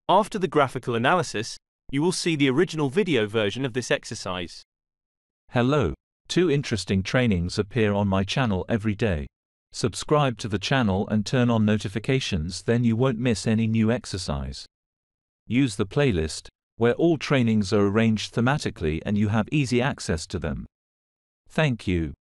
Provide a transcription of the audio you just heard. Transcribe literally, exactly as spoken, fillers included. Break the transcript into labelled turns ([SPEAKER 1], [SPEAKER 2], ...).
[SPEAKER 1] After the graphical analysis, you will see the original video version of this exercise.
[SPEAKER 2] Hello. Two interesting trainings appear on my channel every day. Subscribe to the channel and turn on notifications, then you won't miss any new exercise. Use the playlist, where all trainings are arranged thematically and you have easy access to them. Thank you.